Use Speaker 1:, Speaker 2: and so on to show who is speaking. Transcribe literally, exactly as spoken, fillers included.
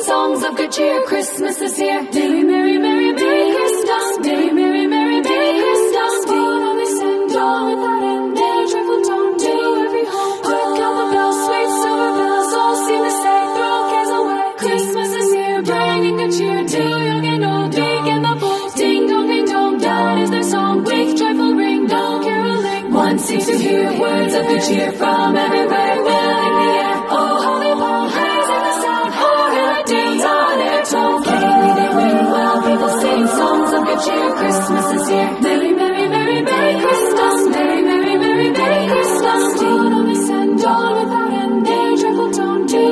Speaker 1: songs of good cheer. Christmas is here. Merry, merry, merry, merry Christmas. Merry, merry, merry, merry Christmas. What all we send all without end. A joyful tone to every home. Quick out the bells, sweet silver bells, all seem to say, throw cares away. Christmas is here, bringing good cheer to young and old, big and the bold. Ding dong, ding dong, that is their song. With joyful ring, dong caroling. One seems to hear words of good cheer from everywhere.